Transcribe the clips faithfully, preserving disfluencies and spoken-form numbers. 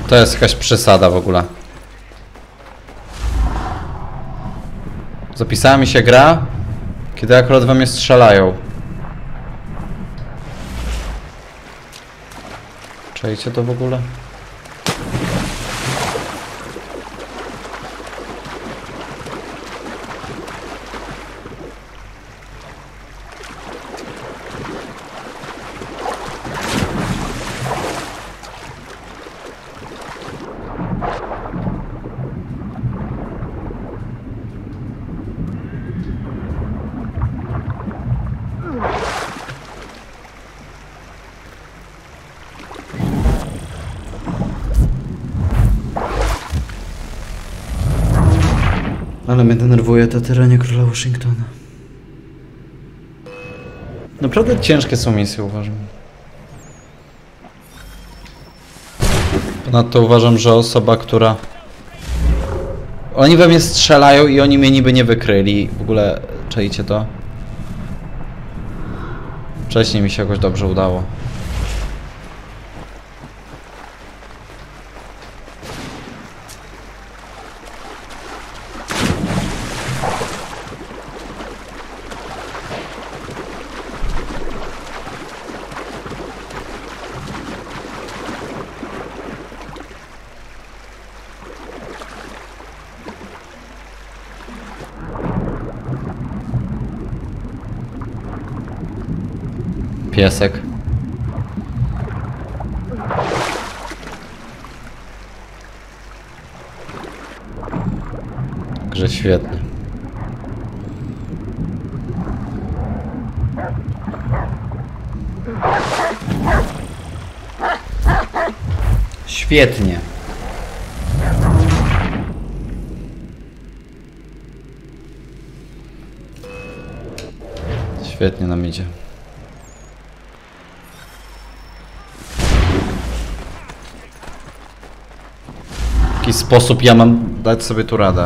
To jest jakaś przesada w ogóle. Zapisała mi się gra, kiedy akurat we mnie strzelają. Czajcie to w ogóle? Ale mnie denerwuje to tyranie króla Washingtona. Naprawdę ciężkie są misje, uważam. Ponadto uważam, że osoba, która... Oni we mnie strzelają i oni mnie niby nie wykryli. W ogóle, czajcie to? Wcześniej mi się jakoś dobrze udało. Piesek. Grze świetnie. Świetnie. Świetnie nam idzie. W jaki sposób ja mam dać sobie tu radę?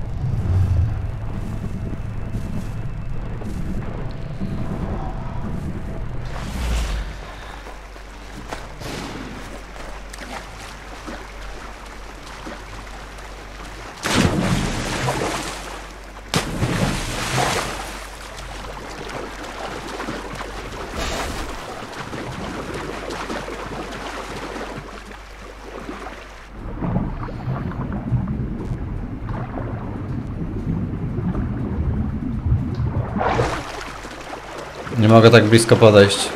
Nie mogę tak blisko podejść.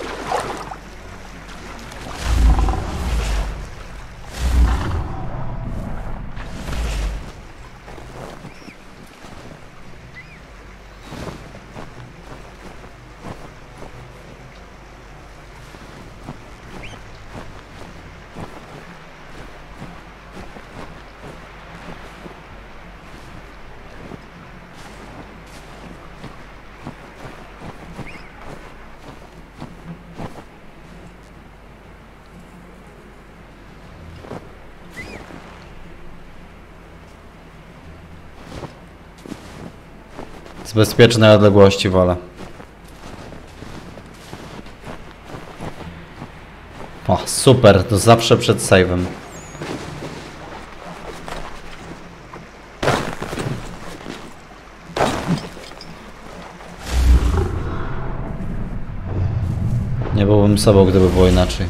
Z bezpiecznej odległości wolę. O, super, to zawsze przed save'em. Nie byłbym sobą, gdyby było inaczej.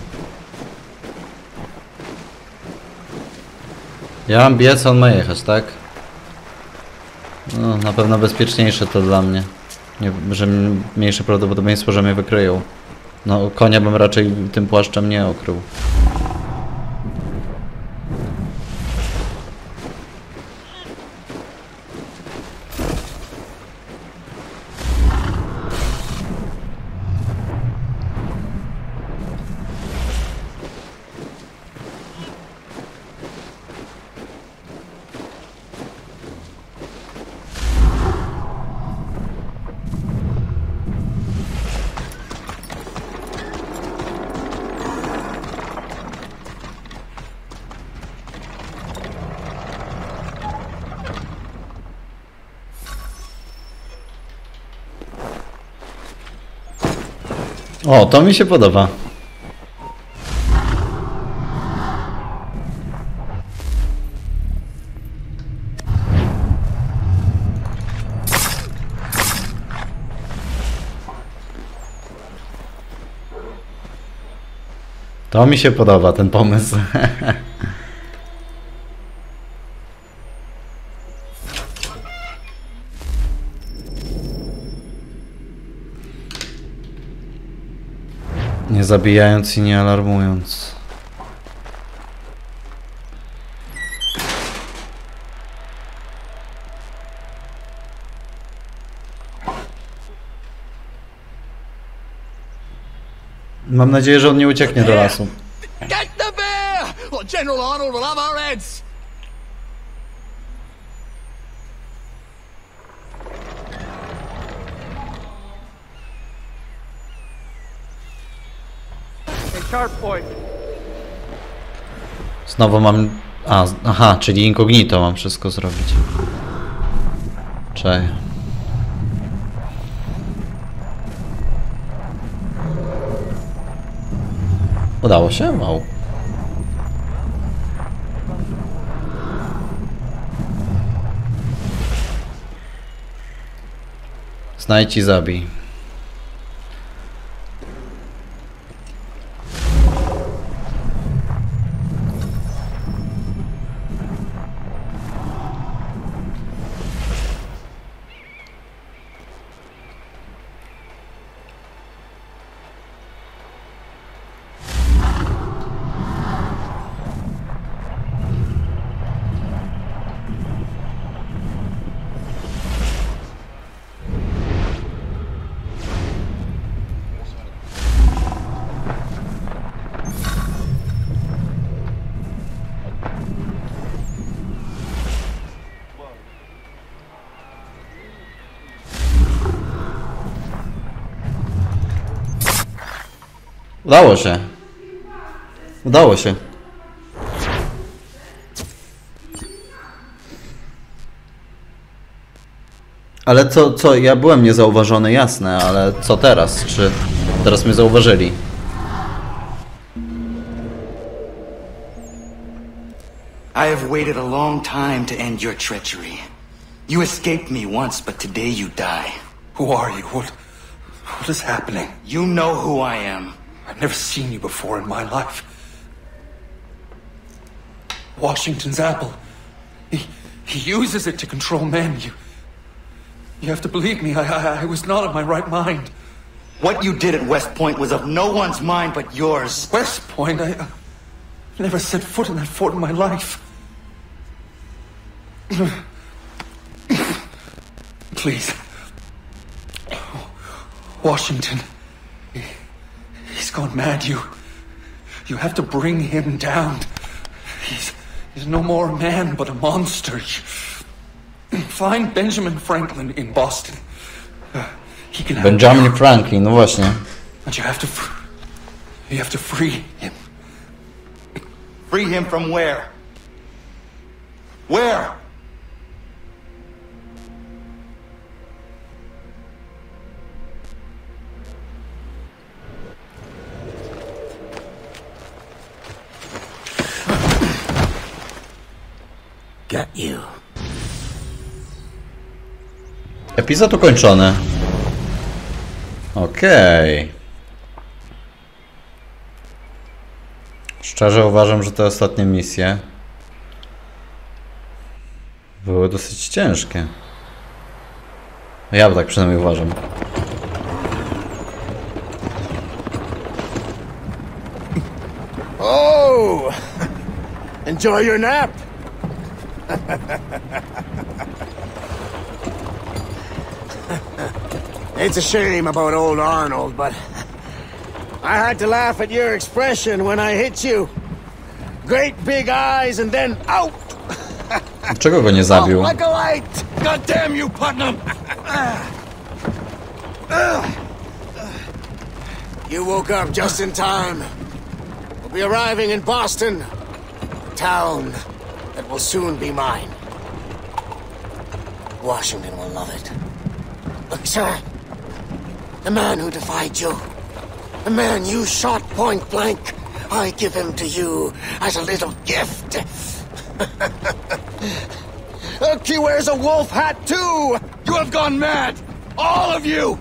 Ja mam biec, on ma jechać, tak? No, na pewno bezpieczniejsze to dla mnie. Nie, że mniejsze prawdopodobieństwo, że mnie wykryją. No, konia bym raczej tym płaszczem nie okrył. O, to mi się podoba. To mi się podoba, ten pomysł. Nie zabijając i nie alarmując. Mam nadzieję, że on nie ucieknie do lasu. Get the bear! Or General Arnold will have our heads! Znowu mam... A, aha, czyli incognito mam wszystko zrobić. Czekaj. Udało się? Wow. Znajdź i zabij. Udało się. Udało się. Ale co, co, ja byłem niezauważony, jasne, ale co teraz? Czy teraz mnie zauważyli? I have waited a long time to end your treachery. You escaped me once, but today you die. Who are you? What, what is happening? You know who I am. I've never seen you before in my life. Washington's apple. He, he uses it to control men. You, you have to believe me. I, I, I was not in my right mind. What you did at West Point was of no one's mind but yours. West Point? I, I've never set foot in that fort in my life. Please. Washington. He, he's gone mad. You... You have to bring him down. He's... He's no more a man, but a monster. Find Benjamin Franklin in Boston. Uh, he can help Benjamin you. Franklin, no właśnie. But you have to... You have to free him. Free him from where? Where? Got you. Epizod ukończony. Okej. Okay. Szczerze uważam, że te ostatnie misje były dosyć ciężkie. Ja tak przynajmniej uważam. Oh! Enjoy your nap! It's a shame about old Arnold, but I had to laugh at your expression when I hit you. Great big eyes and then out! Dlaczego go nie zabił? Like a light! God damn you, Putnam! You woke up just in time. We'll be arriving in Boston, a town that will soon be mine. Washington will love it. Look, sir, the man who defied you, the man you shot point blank, I give him to you as a little gift. Look, he wears a wolf hat too! You have gone mad! All of you!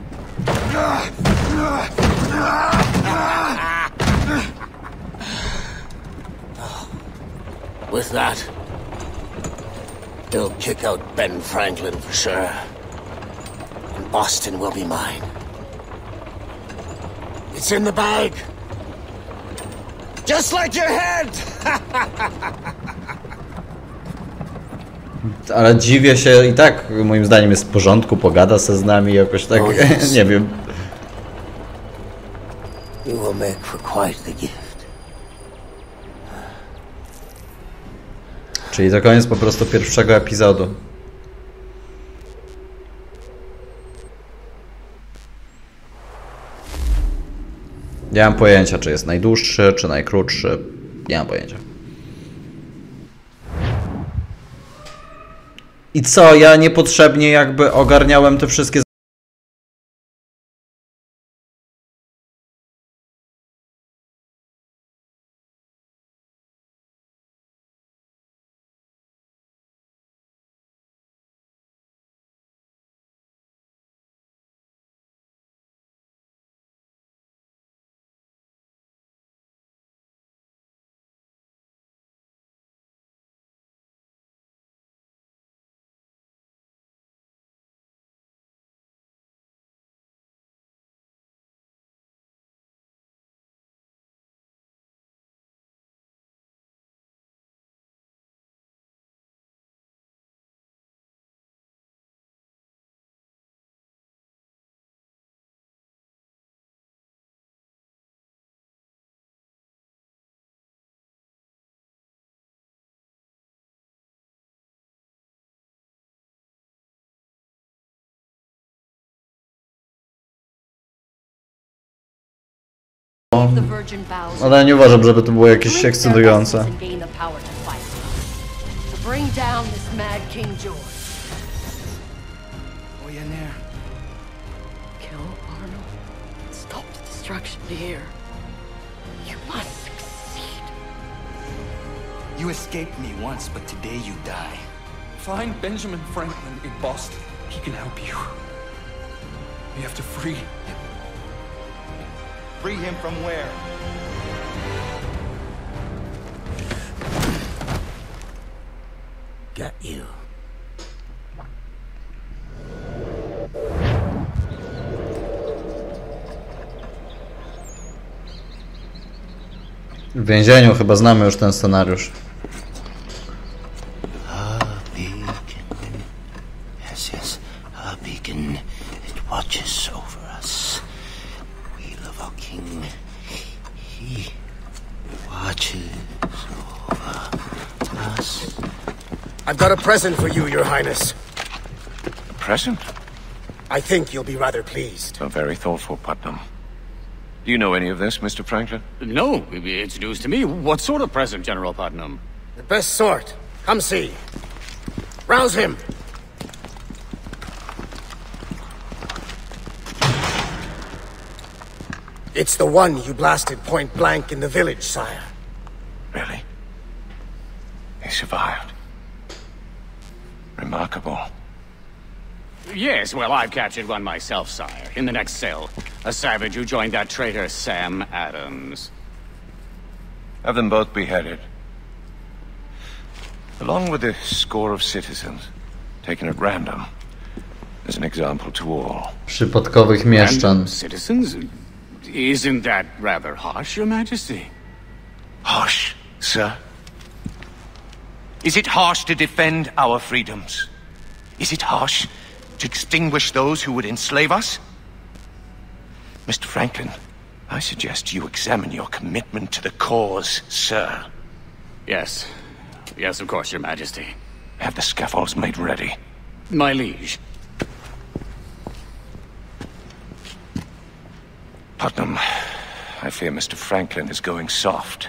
With that, they'll kick out Ben Franklin for sure. And Boston will be mine. It's in the bag. Just like your head! Ale dziwię się i tak, moim zdaniem jest w porządku, pogada se z nami jakoś tak, Oh, yes. nie wiem. You will make for quite the gift. Czyli to koniec po prostu pierwszego epizodu. Nie mam pojęcia, czy jest najdłuższy, czy najkrótszy. Nie mam pojęcia. I co, ja niepotrzebnie jakby ogarniałem te wszystkie... The Virgin vows Ale nie uważam, żeby to było jakieś drink their ekscytujące. essence and gain the power to fight. To bring down this mad King George. Oyaner. Kill Arnold. Stop the destruction here. You must succeed. You escaped me once, but today you die. Find Benjamin Franklin in Boston. He can help you. We have to free him. Free him from where? Got you. W więzieniu chyba znamy już ten scenariusz. A beacon. Yes, yes. A beacon. It watches over us. Wheel of our king. He watches over us. I've got a present for you, Your Highness. A present? I think you'll be rather pleased. So very thoughtful, Putnam. Do you know any of this, Mister Franklin? No, it's news to me. What sort of present, General Putnam? The best sort. Come see. Rouse him. It's the one you blasted point blank in the village, sire. Really? He survived. Remarkable. Yes, well, I've captured one myself, sire, in the next cell. A savage who joined that traitor Sam Adams. Have them both beheaded. Along with a score of citizens, taken at random, as an example to all. Przypadkowych mieszczan. Random citizens? Isn't that rather harsh, Your Majesty? Harsh, sir? Is it harsh to defend our freedoms? Is it harsh to extinguish those who would enslave us? Mister Franklin, I suggest you examine your commitment to the cause, sir. Yes. Yes, of course, Your Majesty. Have the scaffolds made ready. My liege. Putnam, I fear Mister Franklin is going soft.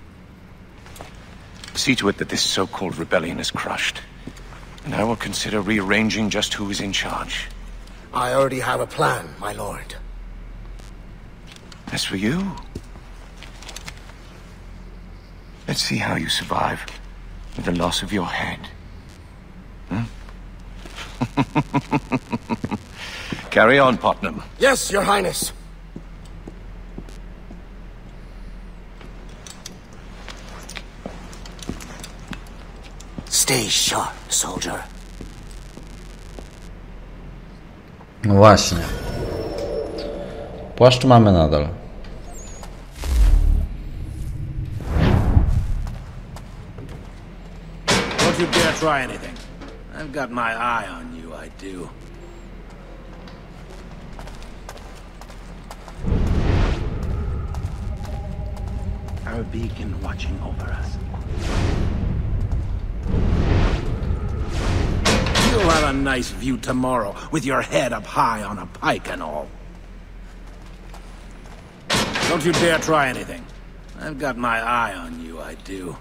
See to it that this so-called rebellion is crushed, and I will consider rearranging just who is in charge. I already have a plan, my lord. As for you, let's see how you survive with the loss of your head. Hmm? Carry on, Putnam. Yes, Your Highness. Stay sharp, soldier. No właśnie. Płaszcz mamy nadal. Don't you dare try anything. I've got my eye on you, I do. Our beacon watching over us. You'll have a nice view tomorrow, with your head up high on a pike and all. Don't you dare try anything. I've got my eye on you, I do.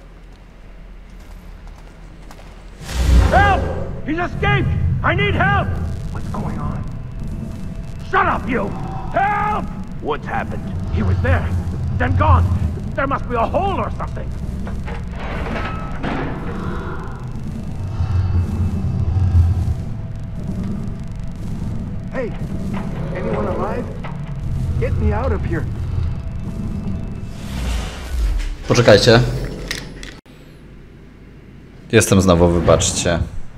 Help! He's escaped! I need help! What's going on? Shut up, you! Help! What's happened? He was there, then gone. There must be a hole or something. Hey, anyone alive? Get me out of here. Poczekajcie. Jestem znowu, wybaczcie.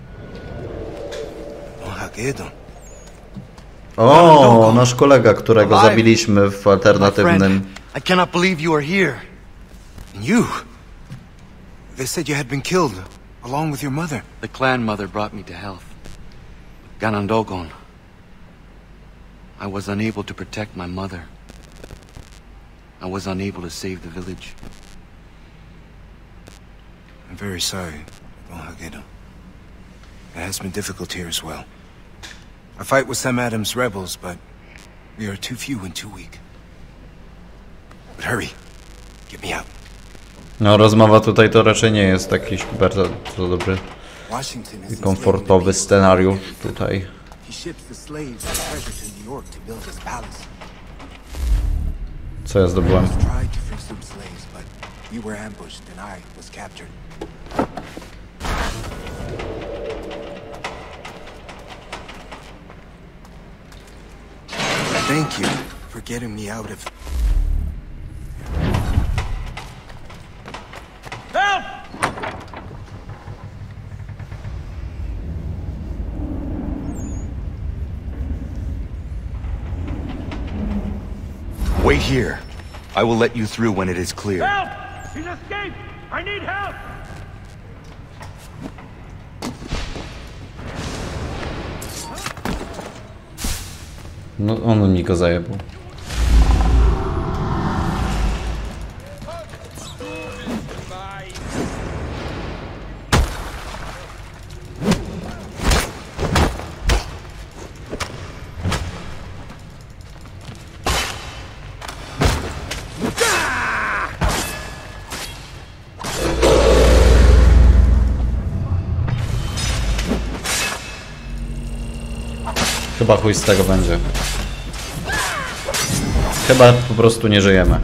O, nasz kolega, którego zabiliśmy w alternatywnym. I cannot believe you are here. And you. They said you had been killed, along with your mother. The clan mother brought me to health. Ganondogon. I was unable to protect my mother. I was unable to save the village. I'm very sorry, Bon Hagedo. It has been difficult here as well. I fight with Sam Adams' rebels, but we are too few and too weak. But hurry, get me out. No, rozmowa tutaj to raczej nie jest jakiś bardzo dobry i komfortowy scenariusz tutaj. Co ja zdobyłem? Thank you for getting me out of... Help! Wait here. I will let you through when it is clear. Help! He's escaped! I need help! No, on mi go zajebał. Chyba chuj z tego będzie. Chyba po prostu nie żyjemy.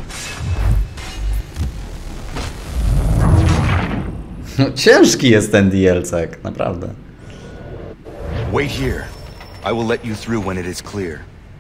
No, ciężki jest ten D L C, naprawdę. Wait here. I will let you through when it is clear.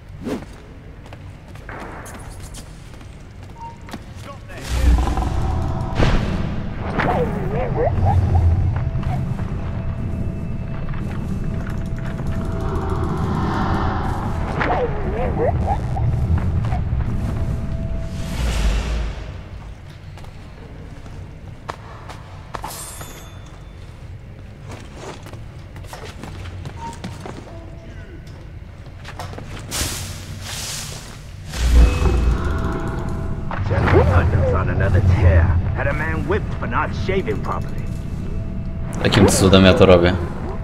Jakim cudem ja to robię?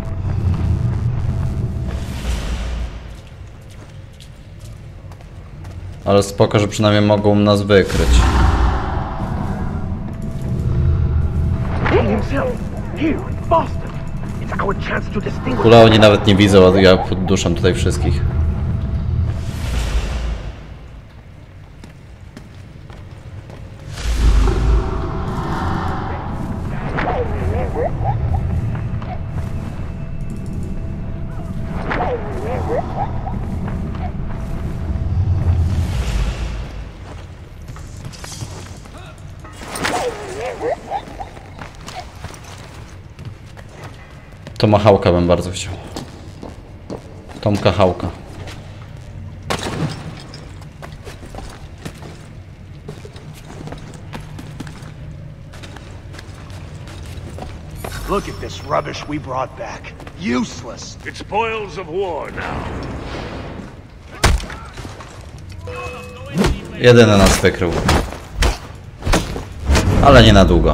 Ale spoko, że przynajmniej mogą nas wykryć. Kule, oni nawet nie widzą, a ja podduszam tutaj wszystkich. Tomahawka bym bardzo chciał. Tomka Hałka. Look at this rubbish we brought back. Useless. It's spoils of war now. Jedyny nas wykrył. Ale nie na długo.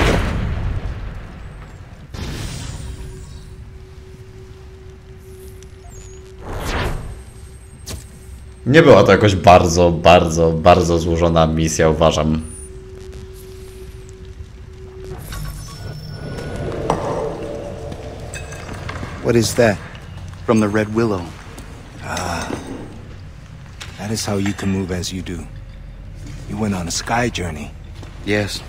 Nie była to jakoś bardzo, bardzo, bardzo złożona misja, uważam. What is that? From the Red Willow. Ah. That is how you can move as you do. You went on a sky journey. Yes.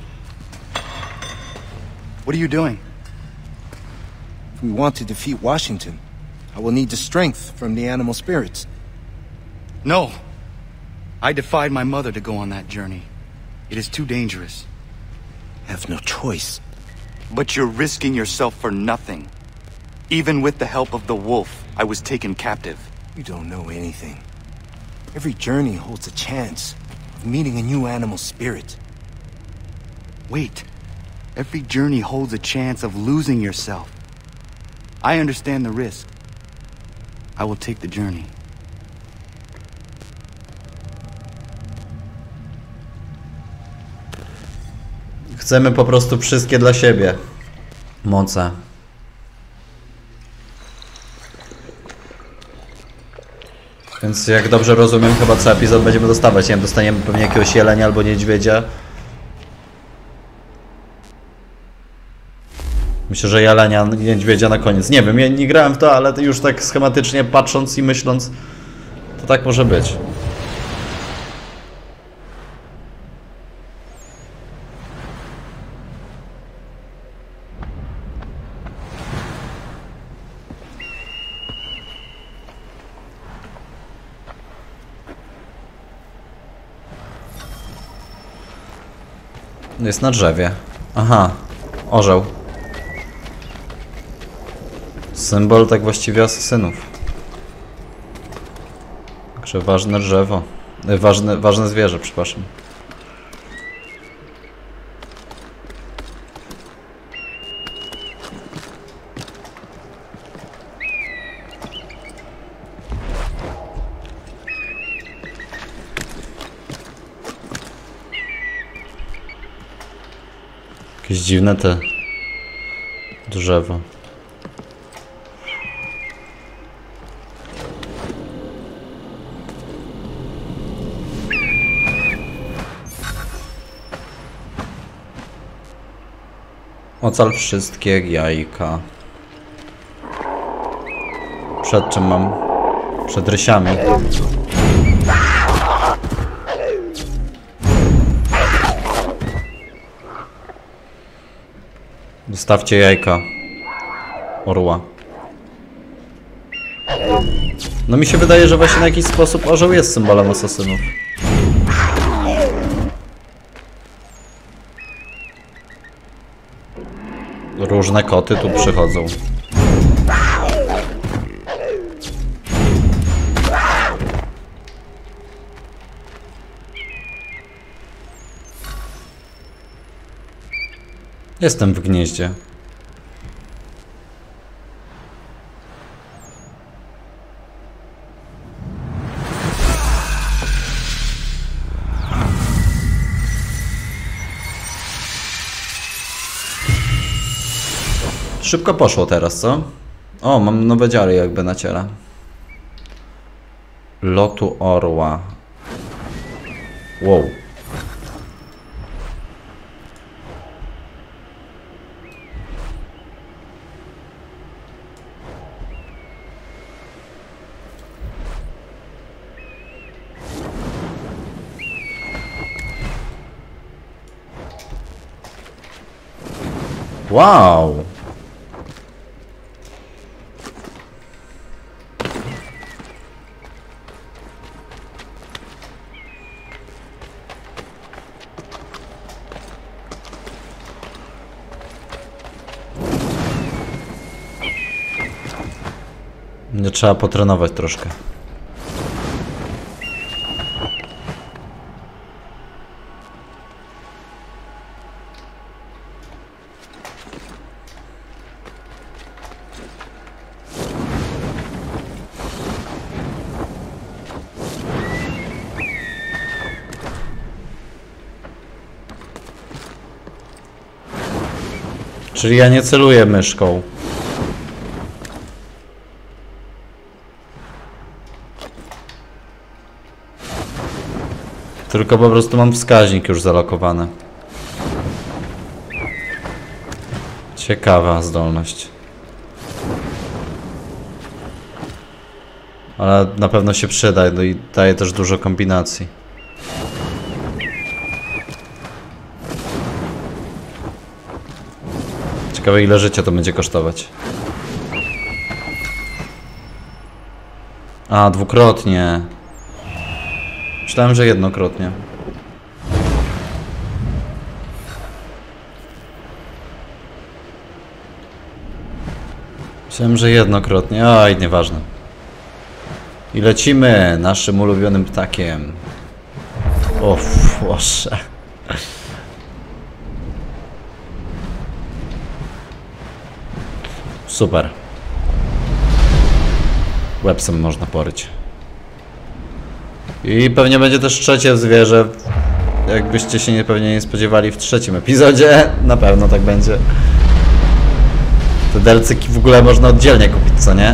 What are you doing? If we want to defeat Washington, I will need the strength from the animal spirits. No. I defied my mother to go on that journey. It is too dangerous. I have no choice. But you're risking yourself for nothing. Even with the help of the wolf, I was taken captive. You don't know anything. Every journey holds a chance of meeting a new animal spirit. Wait. Every journey holds a chance of losing yourself. I understand the risk. I will take the journey. Chcemy po prostu wszystkie dla siebie. Moce. Więc jak dobrze rozumiem, chyba co epizod będziemy dostawać. Nie wiem, dostaniemy pewnie jakiegoś jelenia albo niedźwiedzia. Myślę, że jelenia, niedźwiedzia na koniec. Nie wiem, ja nie grałem w to, ale już tak schematycznie patrząc i myśląc, to tak może być. Jest na drzewie. Aha, orzeł. Symbol tak właściwie asesynów. Także ważne drzewo. Ważne, ważne zwierzę, przepraszam. Jakieś dziwne te drzewo. Ocal wszystkie jajka. Przed czym mam? Przed rysiami. Dostawcie jajka orła. No mi się wydaje, że właśnie na jakiś sposób orzeł jest symbolem asasynów. Różne koty tu przychodzą. Jestem w gnieździe. Szybko poszło teraz, co? O, mam nowe dziary jakby naciera. Lotu orła. Wow. Wow. Nie trzeba potrenować troszkę. Czyli ja nie celuję myszką. Tylko po prostu mam wskaźnik już zalokowany. Ciekawa zdolność. Ale na pewno się przyda, no i daje też dużo kombinacji. Ciekawe, ile życia to będzie kosztować. A, dwukrotnie. Myślałem, że jednokrotnie. Myślałem, że jednokrotnie. Oj, nieważne. I lecimy naszym ulubionym ptakiem. O, Boże. Super. Łebsem można poryć. I pewnie będzie też trzecie zwierzę. Jakbyście się nie, pewnie nie spodziewali w trzecim epizodzie. Na pewno tak będzie. Te delcyki w ogóle można oddzielnie kupić, co nie?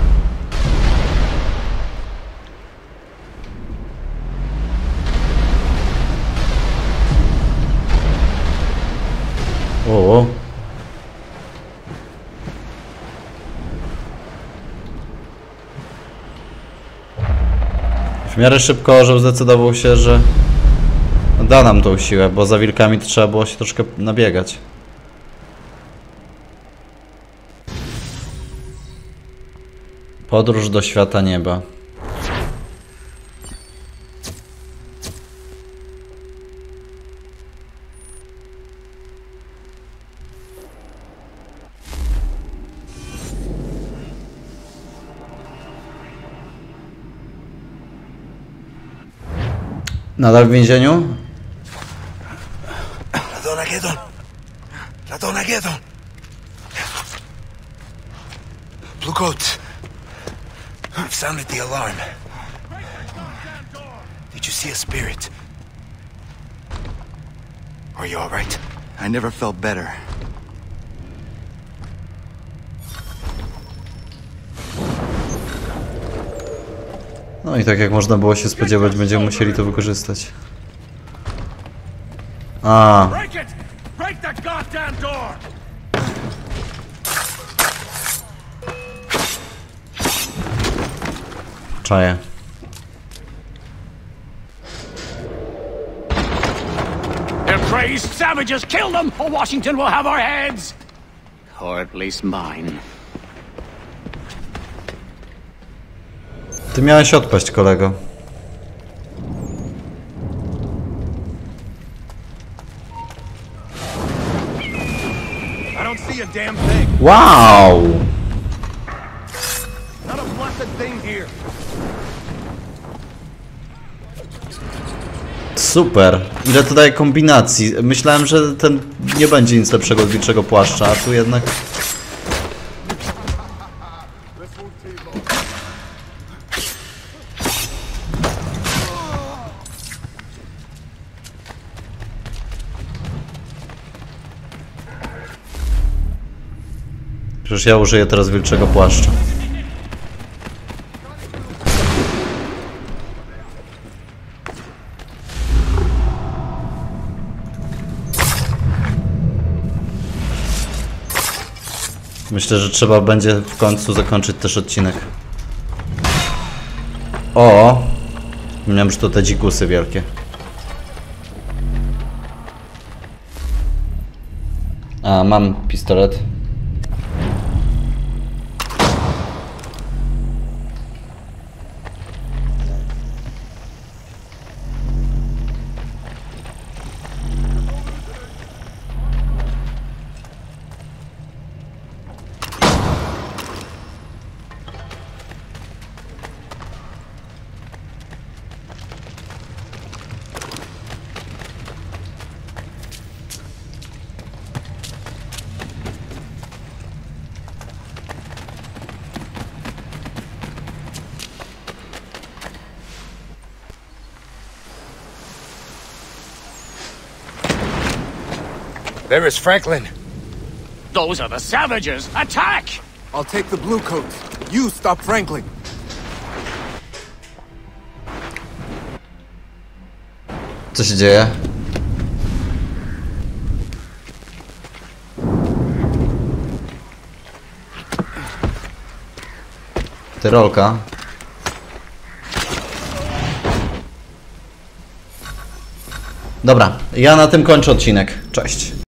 O. W miarę szybko orzeł zdecydował się, że da nam tą siłę, bo za wilkami to trzeba było się troszkę nabiegać. Podróż do świata nieba. Nadal w więzieniu? Radonagedon! Radonagedon! Blue Coat, I've sounded the alarm. Did you see a spirit? Are you all right? I never felt better. No i tak jak można było się spodziewać, będziemy musieli to wykorzystać. A. Czaję. They're crazed savages! Kill them, or Washington will have our heads! Or at least mine. Ty miałeś odpaść, kolego. Wow! Super. Ile to daje kombinacji. Myślałem, że ten nie będzie nic lepszego od wilczego płaszcza, a tu jednak... Przecież ja użyję teraz wilczego płaszcza. Myślę, że trzeba będzie w końcu zakończyć też odcinek. O! Miałem, że to te dzikusy wielkie. A, mam pistolet. There is Franklin. Those are the savages! Attack! I'll take the blue coats. You stop Franklin. Co się dzieje? Tyrolka. Dobra, ja na tym kończę odcinek. Cześć.